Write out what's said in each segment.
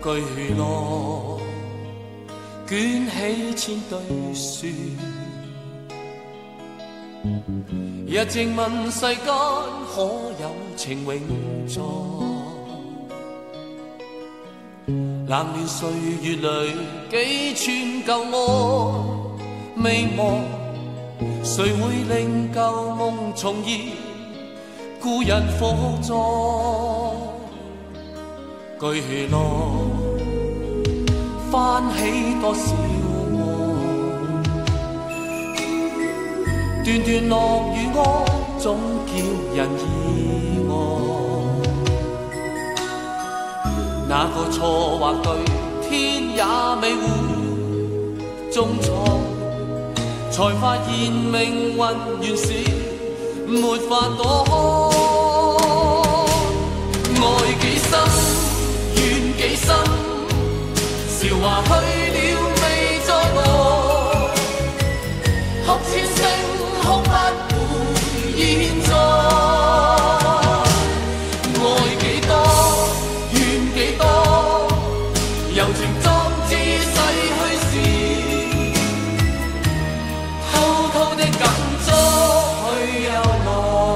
巨浪捲起千堆雪，日靜問世間可有情永在？冷暖歲月裏幾寸舊愛未忘，誰會令舊夢重現？故人火葬，巨浪翻起多少夢，段段落雨安總叫人意外。那個錯或對，天也未會中錯，才發現命運原是沒法躲開。愛幾深，怨幾深，韶華去了未再來，哭千聲哭不回現在。愛幾多，怨幾多，柔情裝置逝去時，偷偷的感觸去又來。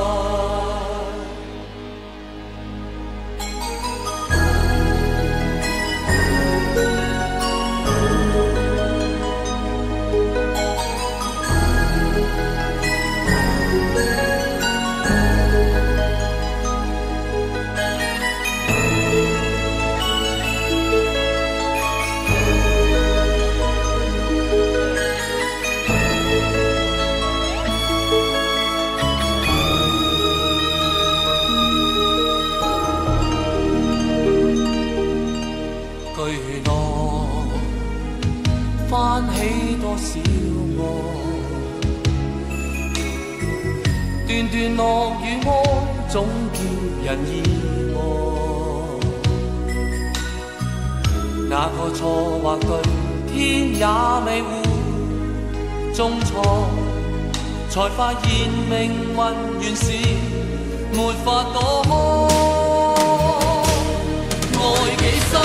翻起多少愛，段段落雨哀總叫人意外。那個錯或對，天也未會中錯，才發現命運原是沒法躲開。愛幾深，